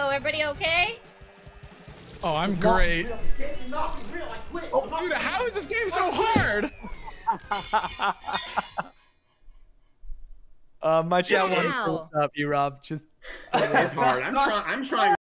Oh, everybody okay? Oh, I'm great. Oh. Dude, how is this game so hard? My chat Wow. wants to what's up, Erobb. Just It's hard. I'm trying